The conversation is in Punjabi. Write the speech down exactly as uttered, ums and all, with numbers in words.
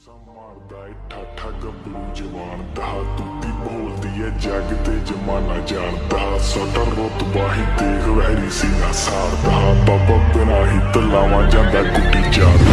ਮਾਰਦਾ ਏ ਠਾਠਾ ਗੱਭਰੂ ਜਵਾਨ ਦਾ ਤੂਤੀ ਬੋਲਦੀ ਏ ਜੱਗ ਤੇ ਜਮਾਨਾ ਜਾਣਦਾ ਸਾਡਾ ਰੁਤਬਾ ਹੀ ਦੇਖ ਵੈਰੀ ਸੀ ਨਾ ਸਾਰਦਾ ਬਾਬਾ ਬਿਨਾ ਹੀ ਤਲਾਵਾਂ ਜਾਂਦਾ ਕੁੱਟੀ ਚਾਰ